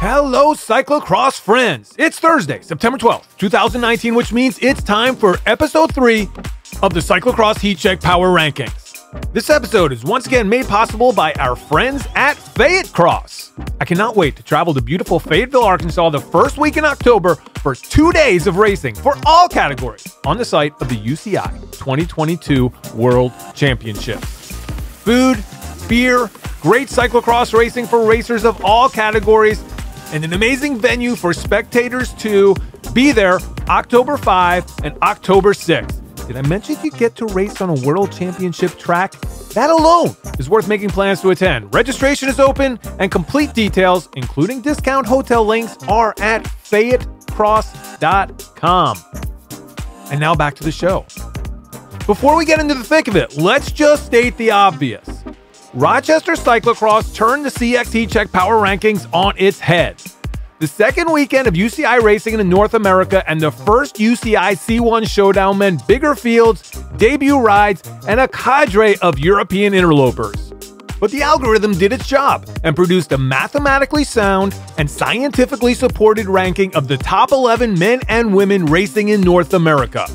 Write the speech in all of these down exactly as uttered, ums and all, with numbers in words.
Hello, cyclocross friends. It's Thursday, September twelfth, two thousand nineteen, which means it's time for episode three of the Cyclocross Heat Check Power Rankings. This episode is once again made possible by our friends at Fayette Cross. I cannot wait to travel to beautiful Fayetteville, Arkansas the first week in October for two days of racing for all categories on the site of the U C I twenty twenty-two World Championships. Food, beer, great cyclocross racing for racers of all categories, and an amazing venue for spectators to be there October fifth and October sixth. Did I mention you get to race on a world championship track? That alone is worth making plans to attend. Registration is open and complete details, including discount hotel links, are at fayette cross dot com. And now back to the show. Before we get into the thick of it, let's just state the obvious. Rochester Cyclocross turned the CXHAIRS Power Rankings on its head. The second weekend of U C I racing in North America and the first U C I C one showdown meant bigger fields, debut rides, and a cadre of European interlopers. But the algorithm did its job and produced a mathematically sound and scientifically supported ranking of the top eleven men and women racing in North America.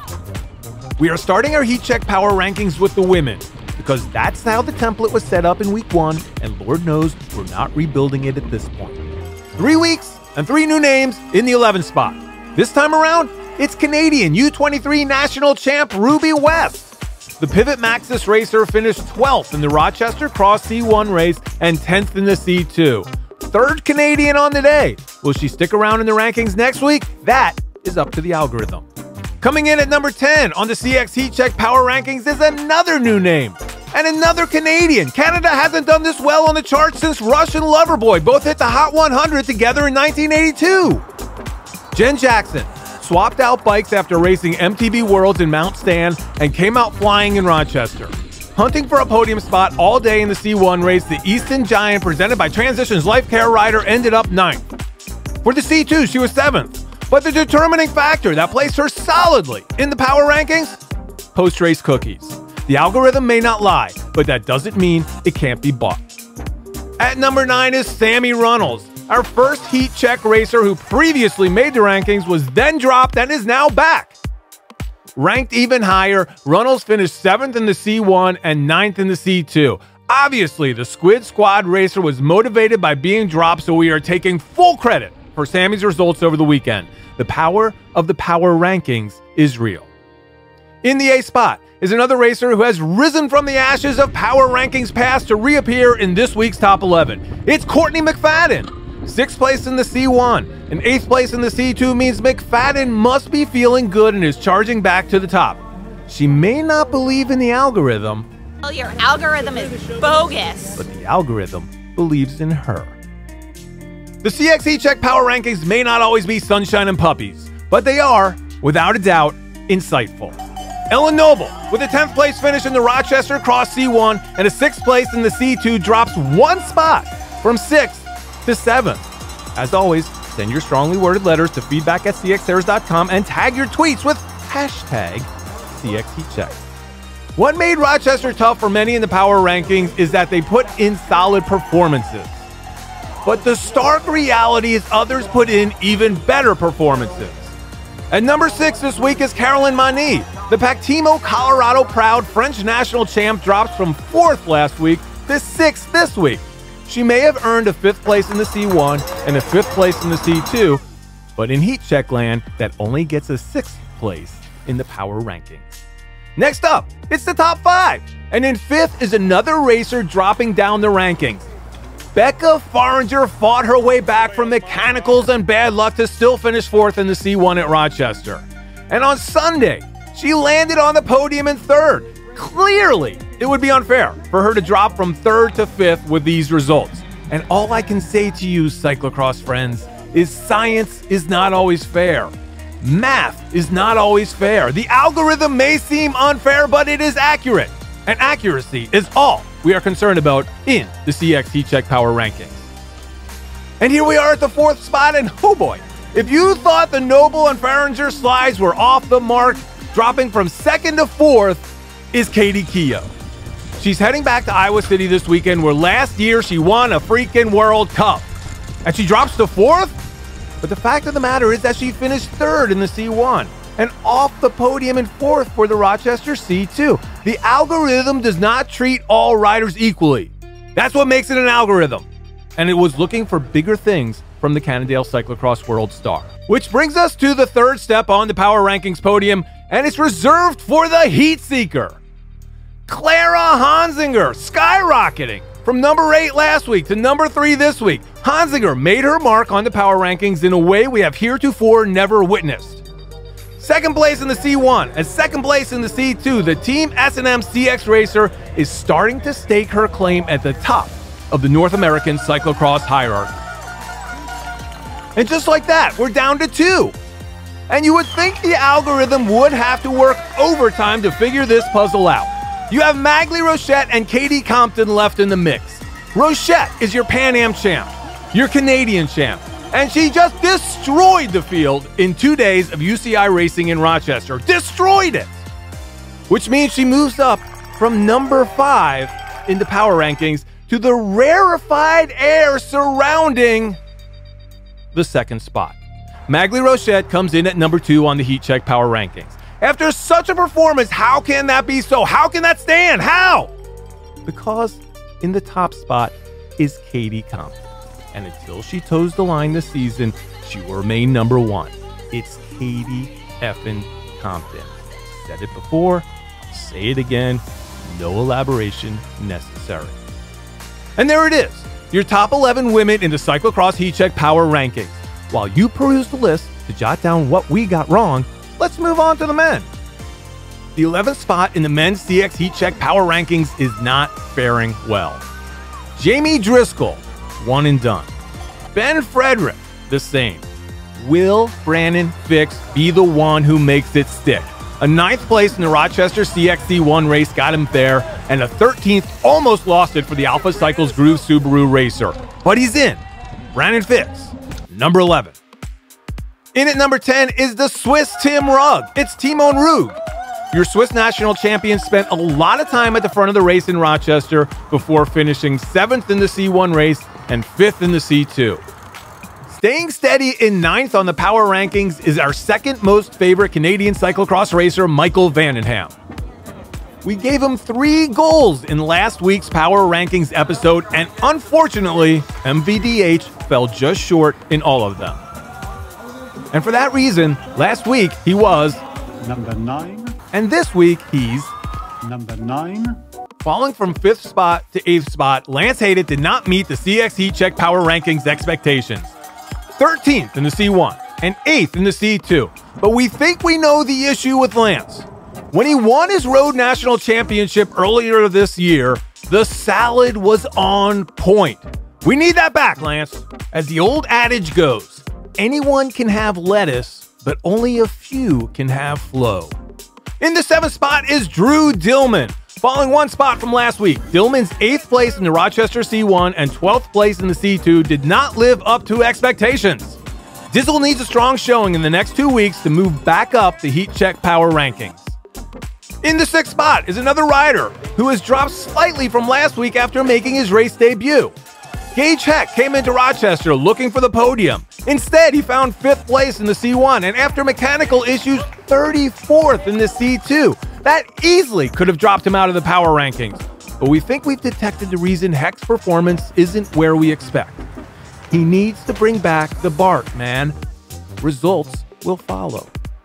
We are starting our Heat Check Power Rankings with the women, because that's how the template was set up in week one, and Lord knows we're not rebuilding it at this point. Three weeks and three new names in the eleventh spot. This time around, it's Canadian U twenty-three national champ Ruby West. The Pivot Maxxis racer finished twelfth in the Rochester Cross C one race and tenth in the C two. Third Canadian on the day. Will she stick around in the rankings next week? That is up to the algorithm. Coming in at number ten on the C X Heat Check Power Rankings is another new name. And another Canadian. Canada hasn't done this well on the charts since Rush and Loverboy both hit the Hot one hundred together in nineteen eighty-two. Jen Jackson swapped out bikes after racing M T B Worlds in Mount Stan and came out flying in Rochester. Hunting for a podium spot all day in the C one race, the Easton Giant presented by Transitions Life Care Rider ended up ninth. For the C two, she was seventh. But the determining factor that placed her solidly in the power rankings? Post-race cookies. The algorithm may not lie, but that doesn't mean it can't be bought. At number nine is Sammy Runnels. Our first Heat Check racer who previously made the rankings was then dropped and is now back. Ranked even higher, Runnels finished seventh in the C one and ninth in the C two. Obviously, the Squid Squad racer was motivated by being dropped, so we are taking full credit for Sammy's results over the weekend. The power of the power rankings is real. In the A spot is another racer who has risen from the ashes of power rankings past to reappear in this week's top eleven. It's Courtney McFadden. Sixth place in the C one and eighth place in the C two means McFadden must be feeling good and is charging back to the top. She may not believe in the algorithm. Well, your algorithm is bogus. But the algorithm believes in her. The C X H Check Power Rankings may not always be sunshine and puppies, but they are, without a doubt, insightful. Ellen Noble, with a tenth place finish in the Rochester Cross C one and a sixth place in the C two, drops one spot from sixth to seventh. As always, send your strongly worded letters to feedback at c x hairs dot com and tag your tweets with hashtag C X Heat Check. What made Rochester tough for many in the power rankings is that they put in solid performances. But the stark reality is others put in even better performances. At number six this week is Caroline Mani. The Pactimo, Colorado proud French national champ drops from fourth last week to sixth this week. She may have earned a fifth place in the C one and a fifth place in the C two, but in Heat Check land, that only gets a sixth place in the power rankings. Next up, it's the top five, and in fifth is another racer dropping down the rankings. Becca Faringer fought her way back from mechanicals and bad luck to still finish fourth in the C one at Rochester. And on Sunday, she landed on the podium in third. Clearly, it would be unfair for her to drop from third to fifth with these results. And all I can say to you, cyclocross friends, is science is not always fair. Math is not always fair. The algorithm may seem unfair, but it is accurate. And accuracy is all we are concerned about in the C X Heat Check Power Rankings. And here we are at the fourth spot, and oh boy, if you thought the Noble and Faringer slides were off the mark, dropping from second to fourth is Katie Keogh. She's heading back to Iowa City this weekend, where last year she won a freaking World Cup. and she drops to fourth? But the fact of the matter is that she finished third in the C one and off the podium in fourth for the Rochester C two. The algorithm does not treat all riders equally. That's what makes it an algorithm. And it was looking for bigger things from the Cannondale Cyclocross World Star. Which brings us to the third step on the Power Rankings podium, and it's reserved for the heat seeker. Clara Hansinger, skyrocketing from number eight last week to number three this week. Hansinger made her mark on the Power Rankings in a way we have heretofore never witnessed. Second place in the C one and second place in the C two, the Team S and M C X Racer is starting to stake her claim at the top of the North American cyclocross hierarchy. And just like that, we're down to two. And you would think the algorithm would have to work overtime to figure this puzzle out. You have Maghalie Rochette and Katie Compton left in the mix. Rochette is your Pan Am champ, your Canadian champ, and she just destroyed the field in two days of U C I racing in Rochester. Destroyed it! Which means she moves up from number five in the Power Rankings to the rarefied air surrounding the second spot. Maghalie Rochette comes in at number two on the Heat Check Power Rankings. After such a performance, how can that be so? How can that stand? How? Because in the top spot is Katie Compton. And until she toes the line this season, she will remain number one. It's Katie effing Compton. Said it before, I'll say it again, no elaboration necessary. And there it is, your top eleven women in the Cyclocross Heat Check Power Rankings. While you peruse the list to jot down what we got wrong, let's move on to the men. The eleventh spot in the men's C X Heat Check Power Rankings is not faring well. Jamie Driscoll, one and done. Ben Frederick, the same. Will Brandon Fix be the one who makes it stick? A ninth place in the Rochester C X C one race got him there, and a thirteenth almost lost it for the Alpha Cycles Groove Subaru racer. But he's in. Brandon Fix, number eleven. In at number ten is the Swiss Tim Rugg. It's Timon Rugg. Your Swiss national champion spent a lot of time at the front of the race in Rochester before finishing seventh in the C one race and fifth in the C two. Staying steady in ninth on the Power Rankings is our second most favorite Canadian cyclocross racer, Michael Vandenham. We gave him three goals in last week's Power Rankings episode, and unfortunately, M V D H fell just short in all of them. And for that reason, last week he was number nine, and this week he's number nine. Falling from fifth spot to eighth spot, Lance Hayden did not meet the C X Heat Check Power Rankings expectations. thirteenth in the C one and eighth in the C two. But we think we know the issue with Lance. When he won his Road National Championship earlier this year, the salad was on point. We need that back, Lance. As the old adage goes, anyone can have lettuce, but only a few can have flow. In the seventh spot is Drew Dillman. Falling one spot from last week, Dillman's eighth place in the Rochester C one and twelfth place in the C two did not live up to expectations. Dizzle needs a strong showing in the next two weeks to move back up the Heat Check Power Rankings. In the sixth spot is another rider who has dropped slightly from last week after making his race debut. Gage Heck came into Rochester looking for the podium. Instead, he found fifth place in the C one and after mechanical issues, thirty-fourth in the C two. That easily could have dropped him out of the Power Rankings. But we think we've detected the reason Heck's performance isn't where we expect. He needs to bring back the bark, man. Results will follow.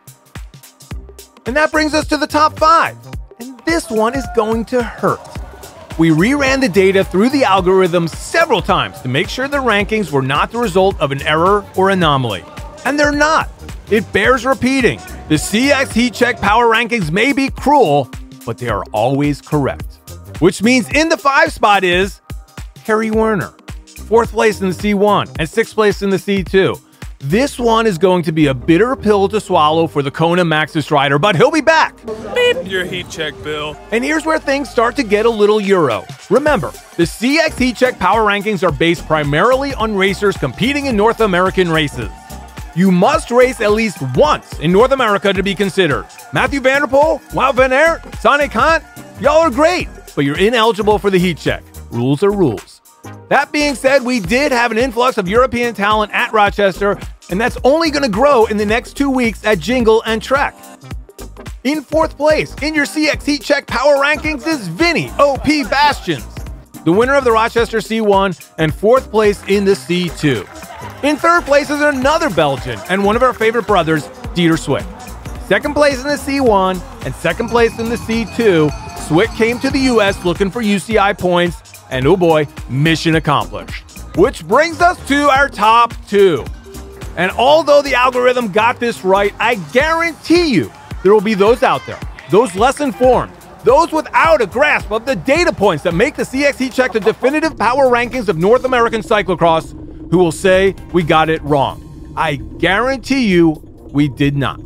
And that brings us to the top five. And this one is going to hurt. We reran the data through the algorithm several times to make sure the rankings were not the result of an error or anomaly. And they're not. It bears repeating. The C X Heat Check Power Rankings may be cruel, but they are always correct. Which means in the five spot is Harry Werner. Fourth place in the C one and sixth place in the C two. This one is going to be a bitter pill to swallow for the Kona Maxxis rider, but he'll be back. Beep your heat check, Bill. And here's where things start to get a little Euro. Remember, the C X Heat Check Power Rankings are based primarily on racers competing in North American races. You must race at least once in North America to be considered. Matthew Vanderpool, Wout van Aert, Sonny Kant, y'all are great, but you're ineligible for the heat check. Rules are rules. That being said, we did have an influx of European talent at Rochester, and that's only going to grow in the next two weeks at Jingle and Trek. In fourth place in your C X Heat Check Power Rankings is Vinny O P Bastions, the winner of the Rochester C one, and fourth place in the C two. In third place is another Belgian and one of our favorite brothers, Dieter Swick. Second place in the C one and second place in the C two, Swick came to the U S looking for U C I points, and oh boy, mission accomplished. Which brings us to our top two. And although the algorithm got this right, I guarantee you there will be those out there, those less informed, those without a grasp of the data points that make the C X Heat Check the definitive power rankings of North American cyclocross, who will say we got it wrong. I guarantee you we did not.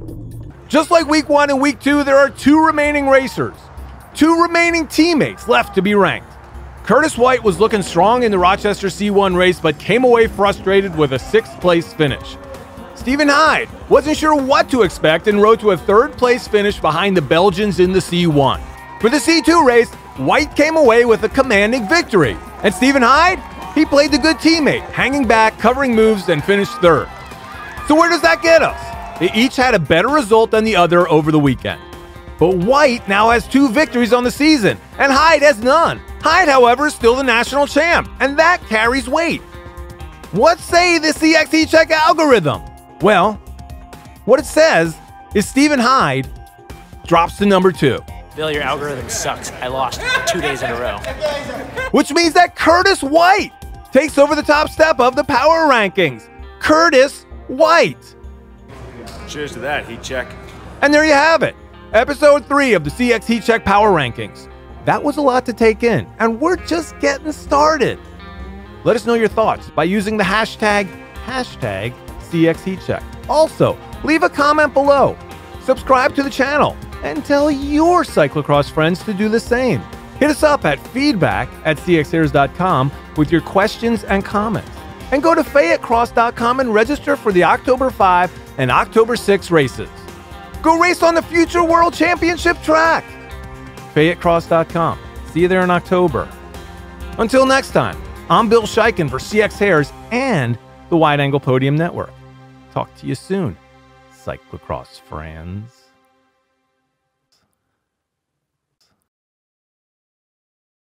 Just like week one and week two, there are two remaining racers, two remaining teammates left to be ranked. Curtis White was looking strong in the Rochester C one race, but came away frustrated with a sixth place finish. Stephen Hyde wasn't sure what to expect and rode to a third place finish behind the Belgians in the C one. For the C two race, White came away with a commanding victory. And Stephen Hyde, he played the good teammate, hanging back, covering moves, and finished third. So where does that get us? They each had a better result than the other over the weekend. But White now has two victories on the season, and Hyde has none. Hyde, however, is still the national champ, and that carries weight. What say the C X Heat Check algorithm? Well, what it says is Stephen Hyde drops to number two. Bill, your algorithm sucks. I lost two days in a row. Which means that Curtis White takes over the top step of the power rankings. Curtis White. Cheers to that, Heat Check. And there you have it. Episode three of the C X Heat Check Power Rankings. That was a lot to take in, and we're just getting started. Let us know your thoughts by using the hashtag, hashtag C X Heat Check. Also, leave a comment below, subscribe to the channel, and tell your cyclocross friends to do the same. Hit us up at feedback at c x hairs dot com with your questions and comments. And go to Fayette Cross dot com and register for the October fifth and October sixth races. Go race on the future World Championship track. Fayette Cross dot com. See you there in October. Until next time, I'm Bill Scheiken for CXHAIRS and the Wide Angle Podium Network. Talk to you soon, cyclocross friends.